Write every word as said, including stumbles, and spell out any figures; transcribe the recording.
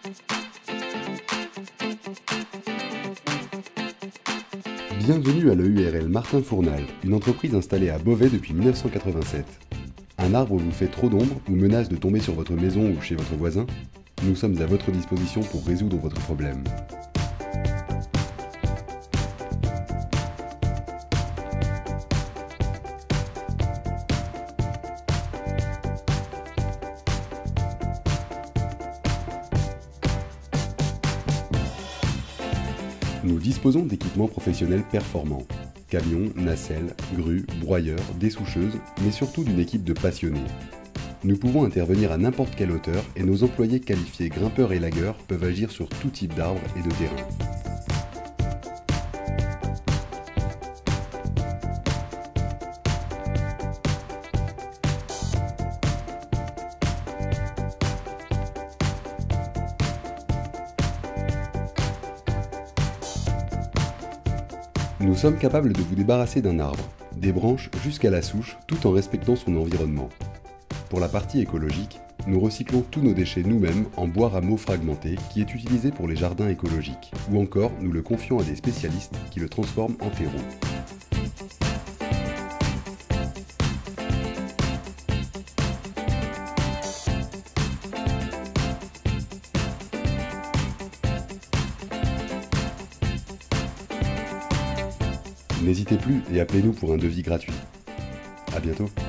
Bienvenue à l'E U R L Martin Fournal, une entreprise installée à Beauvais depuis mille neuf cent quatre-vingt-sept. Un arbre vous fait trop d'ombre ou menace de tomber sur votre maison ou chez votre voisin? Nous sommes à votre disposition pour résoudre votre problème. Nous disposons d'équipements professionnels performants. Camions, nacelles, grues, broyeurs, dessoucheuses, mais surtout d'une équipe de passionnés. Nous pouvons intervenir à n'importe quelle hauteur et nos employés qualifiés grimpeurs et lagueurs peuvent agir sur tout type d'arbres et de terrain. Nous sommes capables de vous débarrasser d'un arbre, des branches jusqu'à la souche, tout en respectant son environnement. Pour la partie écologique, nous recyclons tous nos déchets nous-mêmes en bois rameaux fragmentés qui est utilisé pour les jardins écologiques, ou encore nous le confions à des spécialistes qui le transforment en terreau. N'hésitez plus et appelez-nous pour un devis gratuit. À bientôt.